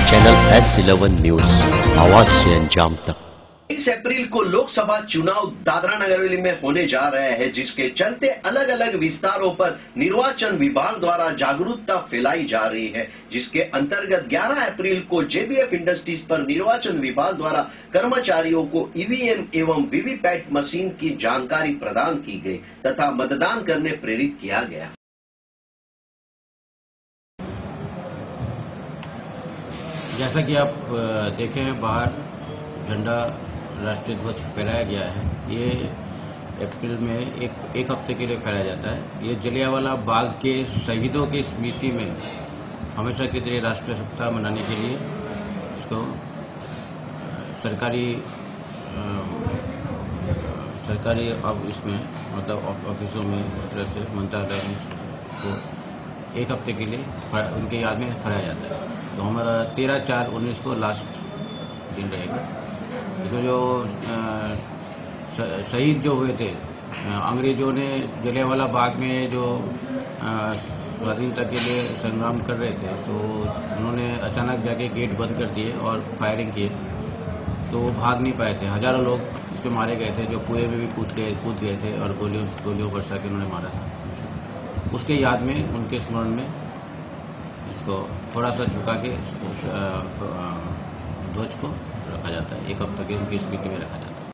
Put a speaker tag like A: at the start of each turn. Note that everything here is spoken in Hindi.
A: चैनल S11 न्यूज, आवाज से अंजाम तक।
B: 23 अप्रैल को लोकसभा चुनाव दादरा नगर हवेली में होने जा रहे हैं, जिसके चलते अलग अलग विस्तारों पर निर्वाचन विभाग द्वारा जागरूकता फैलाई जा रही है, जिसके अंतर्गत 11 अप्रैल को JBF इंडस्ट्रीज पर निर्वाचन विभाग द्वारा कर्मचारियों को EVM एवं वीवीपैट मशीन की जानकारी प्रदान की गई तथा मतदान करने प्रेरित किया गया।
C: जैसा कि आप देखें हैं, बाहर झंडा राष्ट्रीय ध्वज फहराया गया है। ये अप्रैल में एक हफ्ते के लिए फहराया जाता है। ये जलियांवाला बाग के शहीदों की स्मृति में हमेशा की तरह राष्ट्रीय सप्ताह मनाने के लिए इसको सरकारी अब इसमें मतलब ऑफिसों में इस तरह से मंत्रालय में को एक हफ्ते के लिए उनके याद में फहराया जाता है। तो हमारा 13/4/19 को लास्ट दिन रहेगा। इसमें जो शहीद जो हुए थे, अंग्रेजों ने जलियांवाला बाग में जो स्वाधीनता के लिए संग्राम कर रहे थे, तो उन्होंने अचानक जाके गेट बंद कर दिए और फायरिंग किए, तो वो भाग नहीं पाए थे। हजारों लोग इसमें मारे गए थे, जो कुएं में भी कूद गए थे और गोलियों बरसा के उन्होंने मारा था। उसके याद में, उनके स्मरण में इसको थोड़ा सा झुका के ध्वज को रखा जाता है। एक हफ्ते की उनकी स्मृति में रखा जाता है।